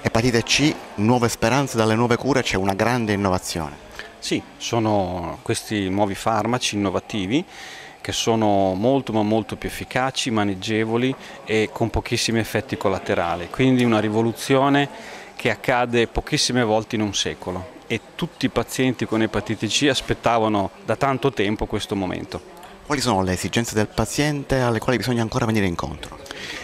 Epatite C, nuove speranze dalle nuove cure, c'è una grande innovazione. Sì, sono questi nuovi farmaci innovativi che sono molto ma molto più efficaci, maneggevoli e con pochissimi effetti collaterali, quindi una rivoluzione che accade pochissime volte in un secolo e tutti i pazienti con epatite C aspettavano da tanto tempo questo momento. Quali sono le esigenze del paziente alle quali bisogna ancora venire incontro?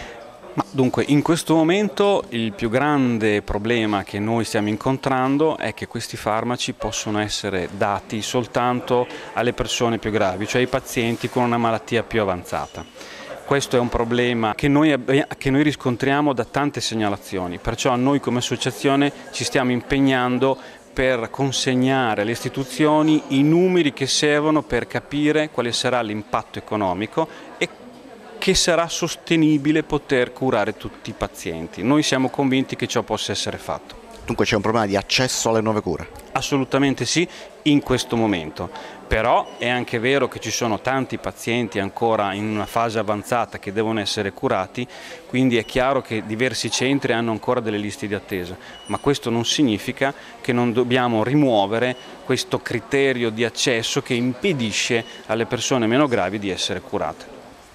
Ma dunque, in questo momento il più grande problema che noi stiamo incontrando è che questi farmaci possono essere dati soltanto alle persone più gravi, cioè ai pazienti con una malattia più avanzata. Questo è un problema che noi riscontriamo da tante segnalazioni, perciò noi come associazione ci stiamo impegnando per consegnare alle istituzioni i numeri che servono per capire quale sarà l'impatto economico e che sarà sostenibile poter curare tutti i pazienti. Noi siamo convinti che ciò possa essere fatto. Dunque c'è un problema di accesso alle nuove cure. Assolutamente sì, in questo momento. Però è anche vero che ci sono tanti pazienti ancora in una fase avanzata che devono essere curati, quindi è chiaro che diversi centri hanno ancora delle liste di attesa, ma questo non significa che non dobbiamo rimuovere questo criterio di accesso che impedisce alle persone meno gravi di essere curate.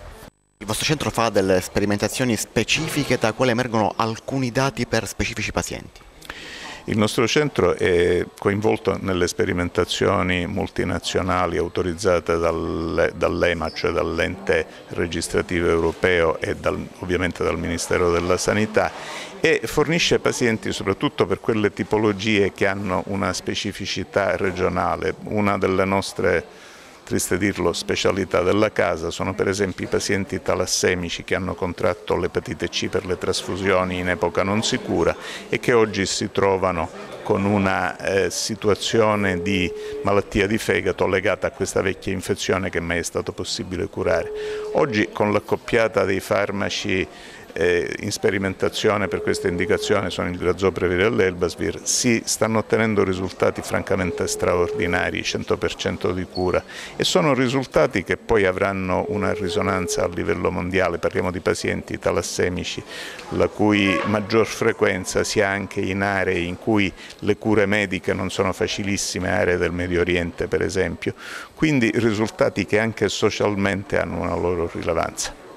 Il vostro centro fa delle sperimentazioni specifiche da quali emergono alcuni dati per specifici pazienti. Il nostro centro è coinvolto nelle sperimentazioni multinazionali autorizzate dall'EMA, cioè dall'ente registrativo europeo e ovviamente dal Ministero della Sanità, e fornisce pazienti soprattutto per quelle tipologie che hanno una specificità regionale. Una delle nostre, triste dirlo, specialità della casa sono per esempio i pazienti talassemici che hanno contratto l'epatite C per le trasfusioni in epoca non sicura e che oggi si trovano con una situazione di malattia di fegato legata a questa vecchia infezione che mai è stato possibile curare. Oggi con l'accoppiata dei farmaci in sperimentazione per questa indicazione sono il Razoprevir e l'Elbasvir, si stanno ottenendo risultati francamente straordinari, 100% di cura, e sono risultati che poi avranno una risonanza a livello mondiale. Parliamo di pazienti talassemici la cui maggior frequenza sia anche in aree in cui le cure mediche non sono facilissime, aree del Medio Oriente per esempio, quindi risultati che anche socialmente hanno una loro rilevanza.